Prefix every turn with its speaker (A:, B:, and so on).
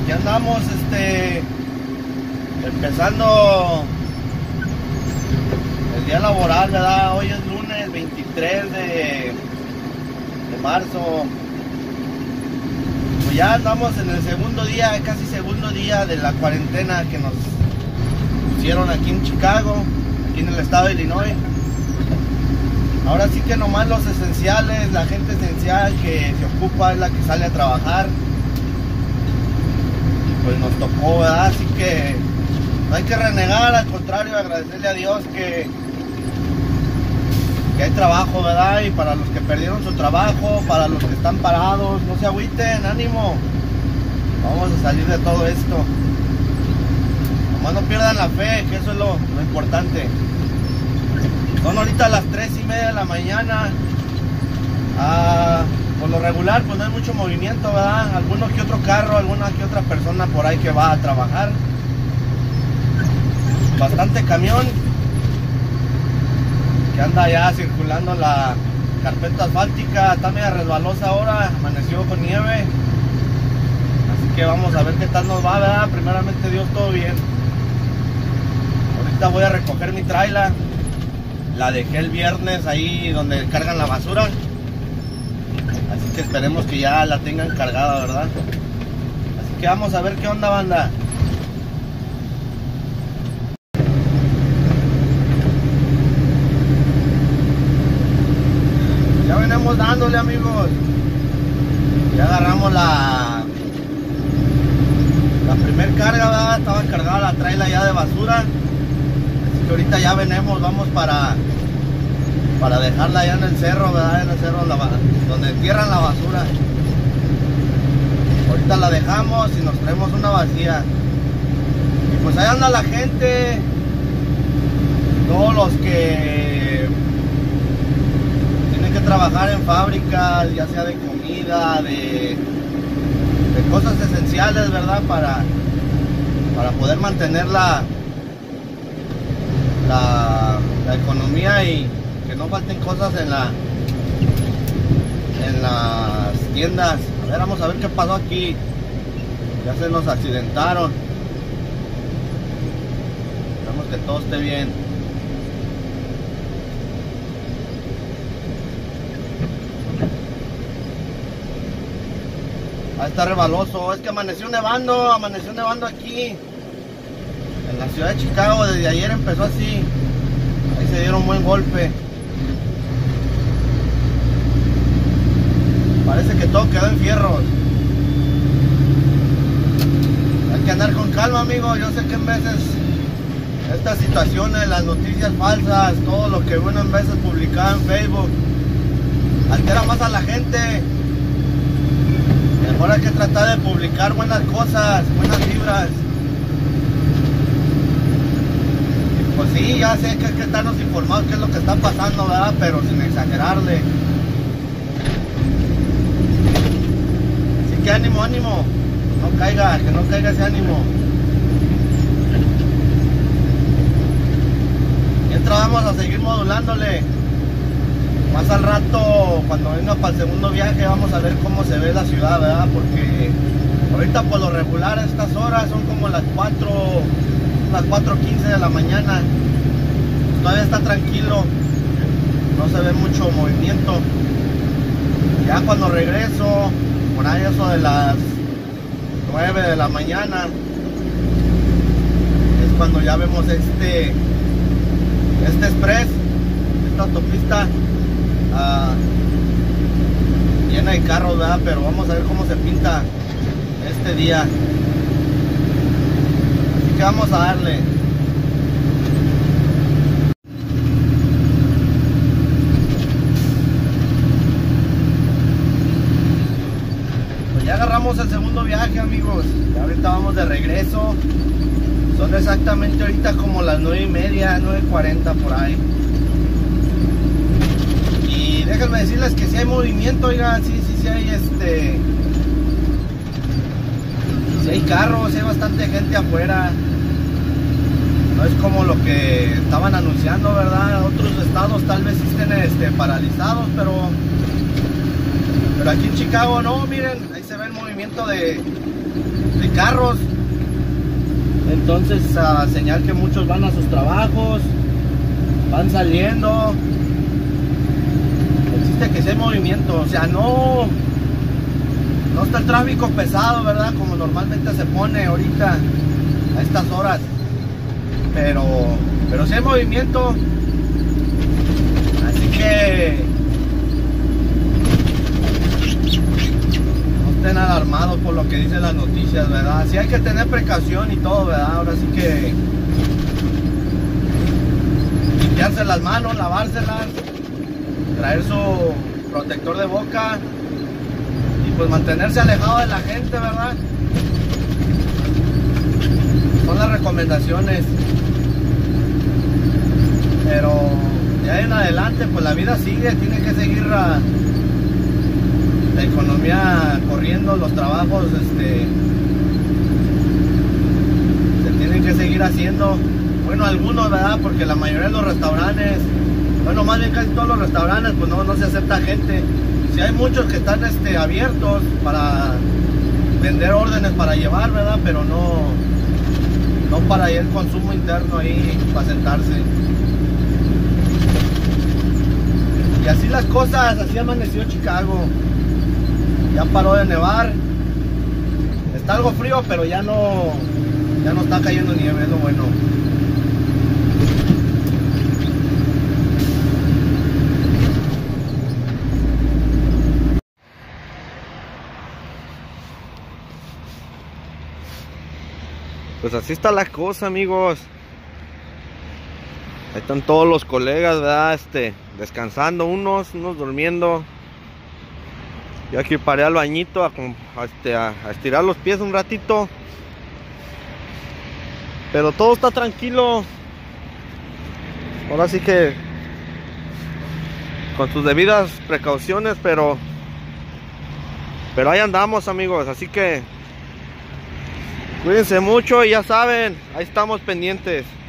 A: Aquí andamos, empezando el día laboral, ¿verdad? Hoy es lunes 23 de marzo. Pues ya andamos en el segundo día, casi segundo día de la cuarentena que nos pusieron aquí en Chicago, aquí en el estado de Illinois. Ahora sí que nomás los esenciales, la gente esencial que se ocupa es la que sale a trabajar. Pues nos tocó, ¿verdad? Así que no hay que renegar, al contrario, agradecerle a Dios que hay trabajo, ¿verdad? Y para los que perdieron su trabajo, para los que están parados, no se agüiten, ánimo. Vamos a salir de todo esto. Nomás no pierdan la fe, que eso es lo importante. Son ahorita las 3:30 de la mañana. Por lo regular pues no hay mucho movimiento, ¿verdad? Alguno que otro carro, alguna que otra persona por ahí que va a trabajar. Bastante camión que anda ya circulando la carpeta asfáltica. Está media resbalosa ahora, amaneció con nieve. Así que vamos a ver qué tal nos va, ¿verdad? Primeramente Dios, todo bien. Ahorita voy a recoger mi trailer. La dejé el viernes ahí donde cargan la basura. Así que esperemos que ya la tengan cargada, ¿verdad? Así que vamos a ver qué onda, banda. Ya venimos dándole, amigos. Ya agarramos la primer carga, ¿verdad? Estaba cargada la trailer ya de basura. Así que ahorita ya venimos, vamos para dejarla allá en el cerro, ¿verdad? En el cerro donde entierran la basura. Ahorita la dejamos y nos traemos una vacía. Y pues ahí anda la gente. Todos los que tienen que trabajar en fábricas, ya sea de comida, de cosas esenciales, ¿verdad? Para poder mantener la economía y que no falten cosas en las tiendas. A ver, vamos a ver qué pasó aquí. Ya se nos accidentaron. Esperemos que todo esté bien. Ahí está rebaloso. Es que amaneció nevando aquí en la ciudad de Chicago. Desde ayer empezó así. Ahí se dieron un buen golpe. Parece que todo quedó en fierros. Hay que andar con calma, amigo. Yo sé que en veces estas situaciones, las noticias falsas, todo lo que uno en veces publicaba en Facebook, altera más a la gente. Mejor hay que tratar de publicar buenas cosas, buenas vibras. Y pues sí, ya sé que hay que estarnos informados qué es lo que está pasando, ¿verdad? Pero sin exagerarle. Que ánimo, ánimo, no caiga, que no caiga ese ánimo. Mientras vamos a seguir modulándole. Más al rato, cuando venga para el segundo viaje, vamos a ver cómo se ve la ciudad, ¿verdad? Porque ahorita por lo regular a estas horas son como las 4:15 de la mañana. Todavía está tranquilo, no se ve mucho movimiento. Ya cuando regreso, por ahí eso de las 9 de la mañana, es cuando ya vemos este express, esta autopista llena de carros, ¿verdad? Pero vamos a ver cómo se pinta este día. Así que vamos a darle. Ya agarramos el segundo viaje, amigos. Ya ahorita vamos de regreso. Son exactamente ahorita como las 9:30, 9:40 por ahí. Y déjenme decirles que si hay movimiento, oigan, sí hay sí hay carros, sí hay bastante gente afuera. No es como lo que estaban anunciando, ¿verdad? Otros estados tal vez estén paralizados, pero aquí en Chicago no, miren, ahí se ve el movimiento de carros. Entonces, señal que muchos van a sus trabajos, van saliendo. Existe que sea movimiento, o sea, no está el tráfico pesado, ¿verdad? Como normalmente se pone ahorita a estas horas. Pero sí hay movimiento. Así que no estén alarmados por lo que dicen las noticias, ¿verdad? Sí hay que tener precaución y todo, ¿verdad? Ahora sí que limpiarse las manos, lavárselas, traer su protector de boca y pues mantenerse alejado de la gente, ¿verdad? Son las recomendaciones. Pero de ahí en adelante pues la vida sigue, tiene que seguir la economía corriendo, los trabajos se tienen que seguir haciendo. Bueno, algunos, ¿verdad? Porque la mayoría de los restaurantes, bueno, más bien casi todos los restaurantes, pues no se acepta gente. Sí hay muchos que están abiertos para vender órdenes para llevar, ¿verdad? Pero no para ir el consumo interno ahí, para sentarse. Y así las cosas, así amaneció Chicago. Ya paró de nevar. Está algo frío, pero ya no está cayendo nieve, es lo bueno. Pues así está la cosa, amigos. Ahí están todos los colegas, ¿verdad? Descansando, unos durmiendo. Yo aquí paré al bañito a estirar los pies un ratito. Pero todo está tranquilo. Ahora sí que con sus debidas precauciones, pero ahí andamos, amigos. Así que cuídense mucho y ya saben, ahí estamos pendientes.